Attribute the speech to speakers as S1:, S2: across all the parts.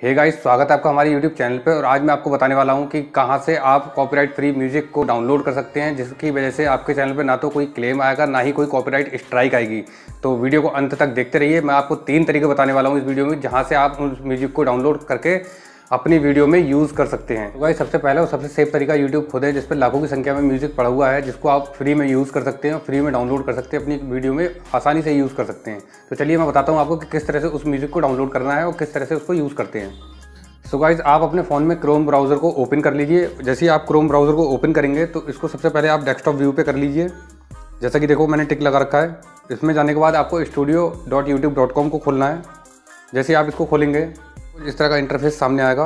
S1: Hey guys, स्वागत है आपका हमारे YouTube चैनल पे। और आज मैं आपको बताने वाला हूँ कि कहाँ से आप कॉपीराइट फ्री म्यूजिक को डाउनलोड कर सकते हैं, जिसकी वजह से आपके चैनल पे ना तो कोई क्लेम आएगा, ना ही कोई कॉपीराइट स्ट्राइक आएगी। तो वीडियो को अंत तक देखते रहिए। मैं आपको 3 तरीके बताने वाला हूँ इस वीडियो में, जहाँ से आप उस म्यूजिक को डाउनलोड करके अपनी वीडियो में यूज़ कर सकते हैं। तो गाइस, सबसे पहला और सबसे सेफ तरीका यूट्यूब खुद है, जिस पर लाखों की संख्या में म्यूजिक पड़ा हुआ है, जिसको आप फ्री में यूज़ कर सकते हैं और फ्री में डाउनलोड कर सकते हैं, अपनी वीडियो में आसानी से यूज़ कर सकते हैं। तो चलिए मैं बताता हूँ आपको कि किस तरह से उस म्यूजिक को डाउनलोड करना है और किस तरह से उसको यूज़ करते हैं। सो गाइस, आप अपने फ़ोन में क्रोम ब्राउज़र को ओपन कर लीजिए। जैसे ही आप क्रोम ब्राउज़र को ओपन करेंगे तो इसको सबसे पहले आप डेस्कटॉप व्यू पे कर लीजिए। जैसा कि देखो मैंने टिक लगा रखा है। इसमें जाने के बाद आपको studio.youtube.com को खोलना है। जैसे ही आप इसको खोलेंगे इस तरह का इंटरफेस सामने आएगा।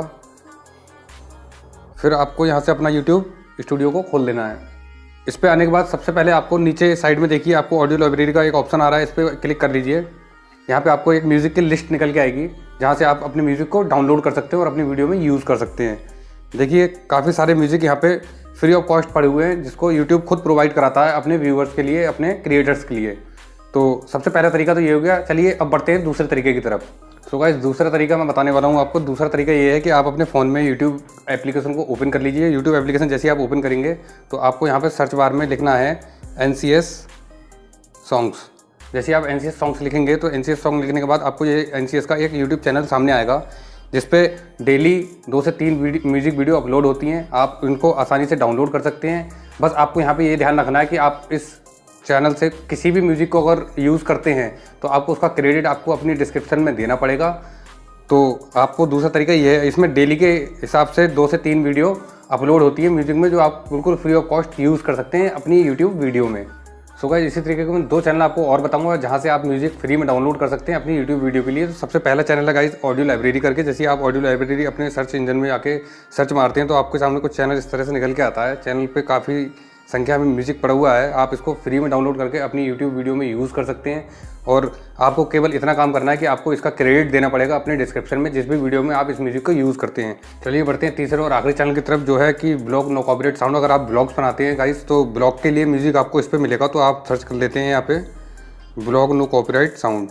S1: फिर आपको यहाँ से अपना यूट्यूब स्टूडियो को खोल लेना है। इस पर आने के बाद सबसे पहले आपको नीचे साइड में देखिए, आपको ऑडियो लाइब्रेरी का एक ऑप्शन आ रहा है, इस पर क्लिक कर लीजिए। यहाँ पे आपको एक म्यूज़िक की लिस्ट निकल के आएगी, जहाँ से आप अपने म्यूज़िक को डाउनलोड कर सकते हैं और अपनी वीडियो में यूज़ कर सकते हैं। देखिए काफ़ी सारे म्यूज़िक यहाँ पे फ्री ऑफ कॉस्ट पड़े हुए हैं, जिसको यूट्यूब खुद प्रोवाइड कराता है अपने व्यूअर्स के लिए, अपने क्रिएटर्स के लिए। तो सबसे पहला तरीका तो ये हो गया। चलिए अब बढ़ते हैं दूसरे तरीके की तरफ। सो गाइस, दूसरा तरीका मैं बताने वाला हूँ आपको। दूसरा तरीका ये है कि आप अपने फ़ोन में यूट्यूब एप्लीकेशन को ओपन कर लीजिए। यूट्यूब एप्लीकेशन जैसे आप ओपन करेंगे तो आपको यहाँ पर सर्च बार में लिखना है NCS सॉन्ग्स। जैसे आप NCS सॉन्ग्स लिखेंगे तो NCS सॉन्ग लिखने के बाद आपको ये NCS का एक यूट्यूब चैनल सामने आएगा, जिस पे डेली 2 से 3 म्यूज़िक वीडियो अपलोड होती हैं। आप इनको आसानी से डाउनलोड कर सकते हैं। बस आपको यहाँ पे ये ध्यान रखना है कि आप इस चैनल से किसी भी म्यूज़िक को अगर यूज़ करते हैं तो आपको उसका क्रेडिट आपको अपनी डिस्क्रिप्शन में देना पड़ेगा। तो आपको दूसरा तरीका ये है, इसमें डेली के हिसाब से 2 से 3 वीडियो अपलोड होती है म्यूज़िक में, जो आप बिल्कुल फ्री ऑफ कॉस्ट यूज़ कर सकते हैं अपनी यूट्यूब वीडियो में। सो गाइस, इसी तरीके के मैं 2 चैनल आपको और बताऊंगा जहां से आप म्यूजिक फ्री में डाउनलोड कर सकते हैं अपनी यूट्यूब वीडियो के लिए। तो सबसे पहला चैनल है गाइस ऑडियो लाइब्रेरी करके। जैसे आप ऑडियो लाइब्रेरी अपने सर्च इंजन में आके सर्च मारते हैं तो आपके सामने कुछ चैनल इस तरह से निकल के आता है। चैनल पे काफ़ी संख्या में म्यूजिक पड़ा हुआ है। आप इसको फ्री में डाउनलोड करके अपनी यूट्यूब वीडियो में यूज़ कर सकते हैं। और आपको केवल इतना काम करना है कि आपको इसका क्रेडिट देना पड़ेगा अपने डिस्क्रिप्शन में, जिस भी वीडियो में आप इस म्यूजिक को यूज़ करते हैं। चलिए बढ़ते हैं तीसरे और आखिरी चैनल की तरफ, जो है कि ब्लॉग नो कॉपीराइट साउंड। अगर आप ब्लॉग्स बनाते हैं गाइस तो ब्लॉग के लिए म्यूजिक आपको इस पर मिलेगा, तो आप सर्च कर लेते हैं यहाँ पे ब्लॉग नो कॉपीराइट साउंड।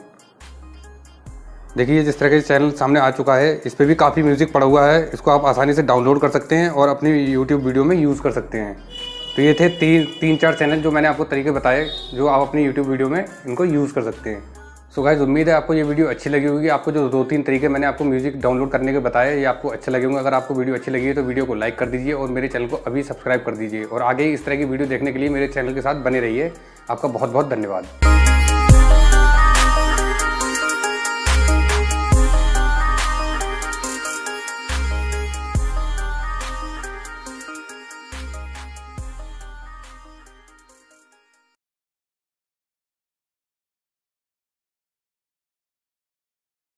S1: देखिए जिस तरह के चैनल सामने आ चुका है, इस पर भी काफ़ी म्यूजिक पड़ा हुआ है। इसको आप आसानी से डाउनलोड कर सकते हैं और अपनी यूट्यूब वीडियो में यूज़ कर सकते हैं। तो ये थे 3-4 चैनल जो मैंने आपको तरीके बताए, जो आप अपनी यूट्यूब वीडियो में इनको यूज़ कर सकते हैं। सो गाइस, उम्मीद है आपको ये वीडियो अच्छी लगी होगी। आपको जो 2-3 तरीके मैंने आपको म्यूजिक डाउनलोड करने के बताए, ये आपको अच्छे लगे होंगे। अगर आपको वीडियो अच्छी लगी है तो वीडियो को लाइक कर दीजिए और मेरे चैनल को अभी सब्सक्राइब कर दीजिए। और आगे इस तरह की वीडियो देखने के लिए मेरे चैनल के साथ बने रहिए। आपका बहुत बहुत धन्यवाद।